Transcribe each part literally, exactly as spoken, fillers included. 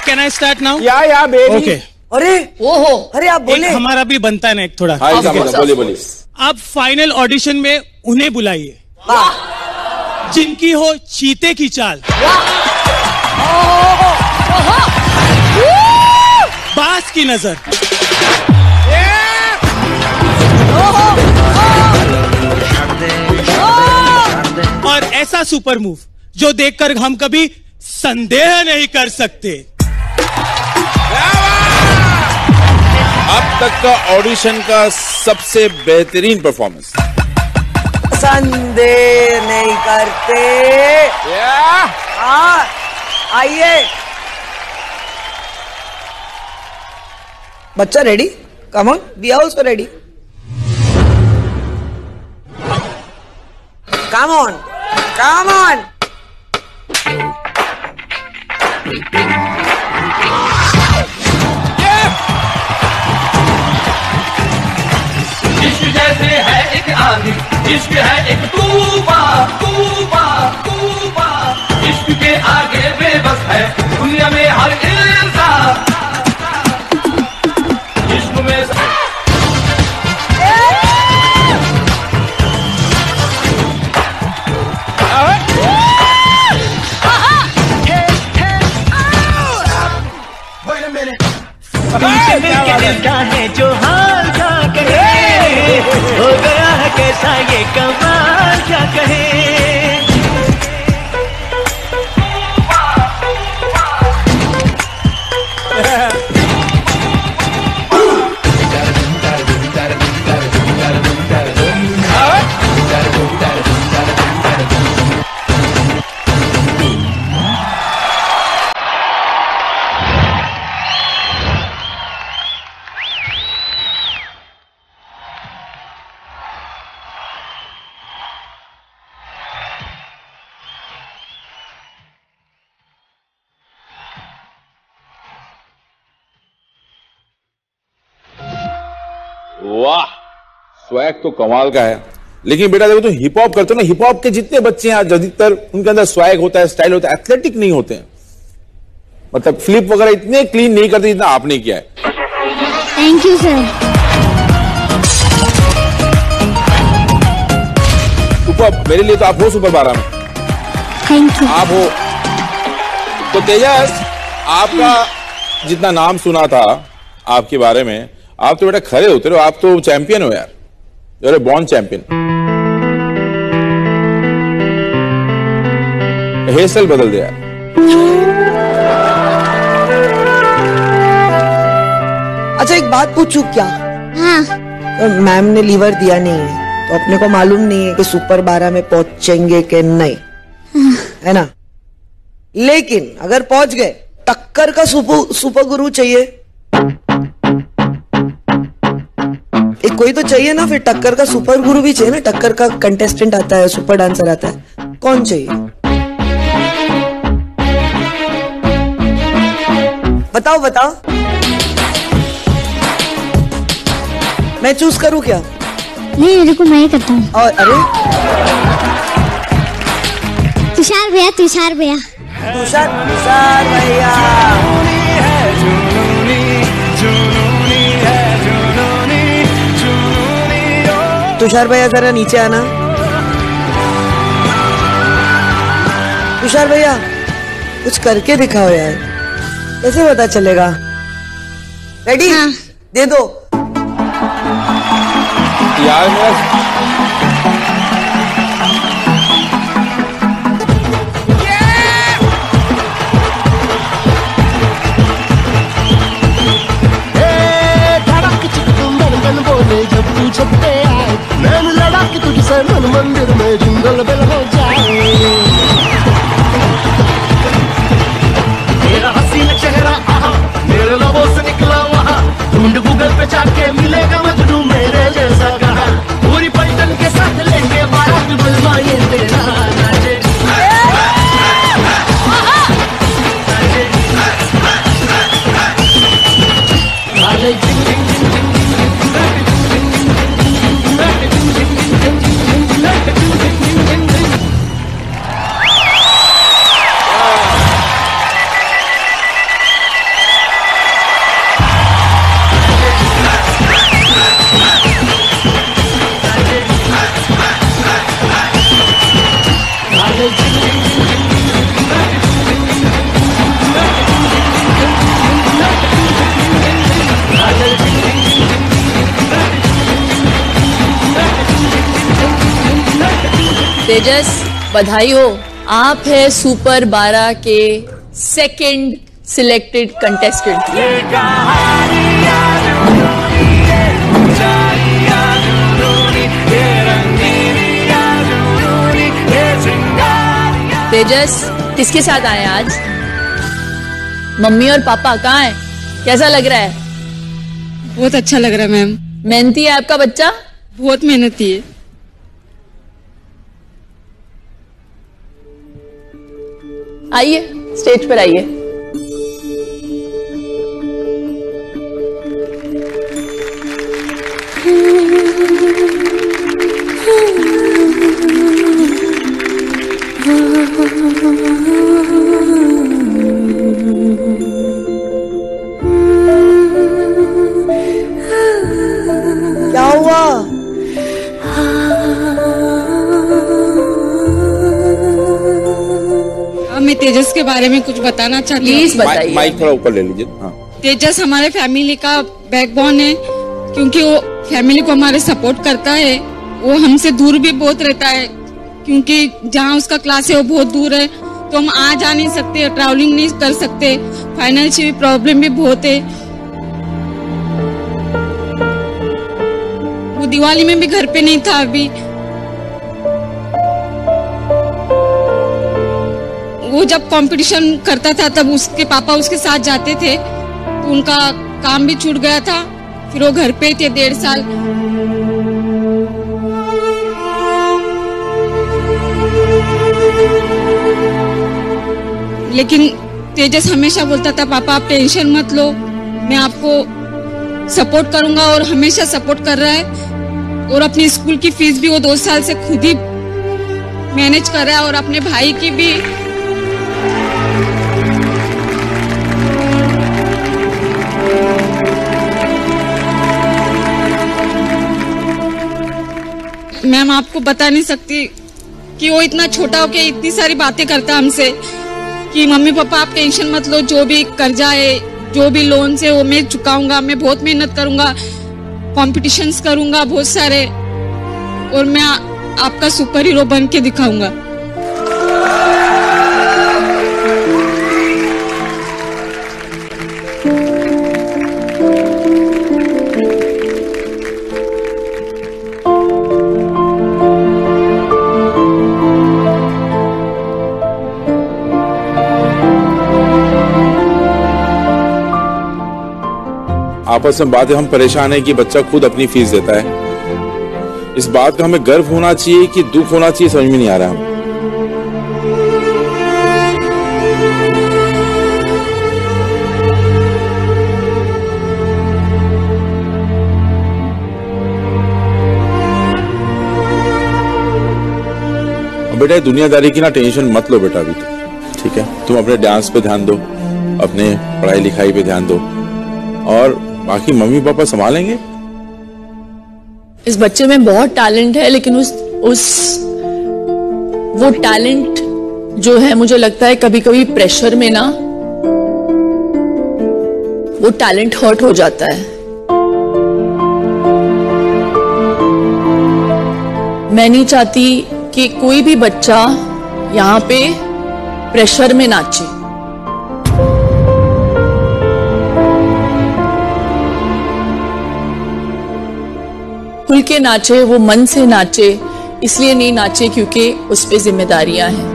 Can I start now? या या baby. Okay. अरे ओहो, अरे आप बोले। एक हमारा भी बनता है ना एक थोड़ा। हाँ, बोलिए बोलिए। आप फाइनल ऑडिशन में उन्हें बुलाइए जिनकी हो चीते की चाल, बास की नजर और ऐसा सुपर मूव जो देखकर हम कभी संदेह नहीं कर सकते। अब तक का ऑडिशन का सबसे बेहतरीन परफॉर्मेंस। संदेह नहीं करते। हाँ, आइए। बच्चा ready? Come on, we are also ready. Come on, come on. इश्क जैसे है एक आंधी, इश्क है एक तूफान, तूफान, तूफान। इश्क के आगे बेबस है दुनिया में हर इंसान। इश्क में है जो हाल क्या कहे, हो गया है कैसा ये कमाल क्या कहे। वाह, स्वैग तो कमाल का है। लेकिन बेटा देखो, तो हिप हॉप करते हो ना, हिप हॉप के जितने बच्चे हैं अधिकतर उनके अंदर स्वैग होता है, स्टाइल होता है, एथलेटिक नहीं होते हैं। मतलब फ्लिप वगैरह इतने क्लीन नहीं करते जितना आपने किया है। Thank you sir. सुपर, मेरे लिए तो आप हो सुपर बारह में। Thank you. आप हो तो तेजस, आपका जितना नाम सुना था आपके बारे में, आप तो बेटा खरे होते हो, आप तो चैंपियन हो यार, you are a born champion. Hair style बदल दिया। अच्छा एक बात पूछूं क्या? हाँ। तो मैम ने लीवर दिया नहीं है तो अपने को मालूम नहीं है कि सुपर बारह में पहुंचेंगे कि नहीं, हाँ। है ना? लेकिन अगर पहुंच गए, टक्कर का सुपर सुपर गुरु चाहिए, एक कोई तो चाहिए ना। फिर टक्कर का सुपर गुरु भी चाहिए ना। टक्कर का कंटेस्टेंट आता है, सुपर डांसर आता है, कौन चाहिए? बताओ बताओ, मैं चूज करूं क्या? नहीं, मेरे को मैं ही करता हूँ। और अरे तुषार भैया, तुषार भैया, तुषार तुषार भैया। तुषार भैया जरा नीचे आना। तुषार भैया कुछ करके दिखाओ यार, कैसे पता चलेगा? रेडी? हाँ। दे दो यार मेरा जब तू छपते आए, नैन लड़ा के तुझसे मन मंदिर में जिंगल बेल हो जाए। मेरा हसीन चेहरा आहा, मेरे लबों से निकला वहाँ, ढूंढ गूगल पे जाके मिलेगा मजनू मेरे जैसा कहा। पूरी पलटन के साथ लेंगे बारात, बलवा ये तेरा नाचे। तेजस, बधाई हो, आप है सुपर बारह के सेकंड सिलेक्टेड कंटेस्टेंट। तेजस, किसके साथ आए आज? मम्मी और पापा कहाँ हैं? कैसा लग रहा है? बहुत अच्छा लग रहा है मैम। मेहनती है आपका बच्चा? बहुत मेहनती है। आइए, स्टेज पर आइए। क्या हुआ? मैं तेजस के बारे में कुछ बताना चाहती हूँ। प्लीज बताइए। माइक थोड़ा ऊपर ले लीजिए। हाँ। तेजस हमारे फैमिली का बैकबोन है, क्योंकि वो फैमिली को हमारे सपोर्ट करता है। वो हमसे दूर भी बहुत रहता है, क्योंकि जहाँ उसका क्लास है वो बहुत दूर है, तो हम आ जा नहीं सकते, ट्रैवलिंग नहीं कर सकते, फाइनेंशियल प्रॉब्लम भी बहुत है। वो दिवाली में भी घर पे नहीं था अभी। वो जब कंपटीशन करता था तब उसके पापा उसके साथ जाते थे, तो उनका काम भी छूट गया था, फिर वो घर पे थे डेढ़ साल। लेकिन तेजस हमेशा बोलता था, पापा आप टेंशन मत लो, मैं आपको सपोर्ट करूंगा, और हमेशा सपोर्ट कर रहा है। और अपनी स्कूल की फीस भी वो दो साल से खुद ही मैनेज कर रहा है, और अपने भाई की भी। मैम आपको बता नहीं सकती कि वो इतना छोटा होके इतनी सारी बातें करता हमसे कि मम्मी पापा आप टेंशन मत लो, जो भी कर्जा है, जो भी लोन से वो मैं चुकाऊंगा, मैं बहुत मेहनत करूंगा, कॉम्पिटिशन्स करूंगा बहुत सारे, और मैं आ, आपका सुपर हीरो बन के दिखाऊंगा। आपस में बात है, हम परेशान हैं कि बच्चा खुद अपनी फीस देता है। इस बात का हमें गर्व होना चाहिए कि दुख होना चाहिए, समझ में नहीं आ रहा है। बेटा दुनियादारी की ना टेंशन मत लो बेटा अभी तो, ठीक है? तुम अपने डांस पे ध्यान दो, अपने पढ़ाई लिखाई पे ध्यान दो, और बाकी मम्मी पापा संभालेंगे। इस बच्चे में बहुत टैलेंट है, लेकिन उस उस वो टैलेंट जो है, मुझे लगता है कभी कभी प्रेशर में ना वो टैलेंट हर्ट हो जाता है। मैं नहीं चाहती कि कोई भी बच्चा यहाँ पे प्रेशर में नाचे। खुल के नाचे, वो मन से नाचे, इसलिए नहीं नाचे क्योंकि उस पे जिम्मेदारियां हैं।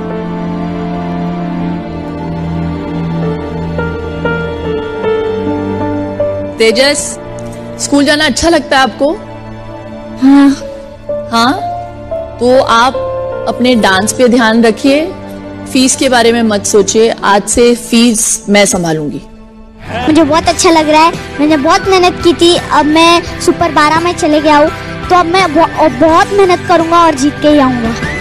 तेजस, स्कूल जाना अच्छा लगता है आपको? हाँ। हाँ, तो आप अपने डांस पे ध्यान रखिए, फीस के बारे में मत सोचिए। आज से फीस मैं संभालूंगी। मुझे बहुत अच्छा लग रहा है, मैंने बहुत मेहनत की थी, अब मैं सुपर बारह में चले गया हूँ, तो अब मैं बहुत मेहनत करूंगा और जीत के ही आऊंगा।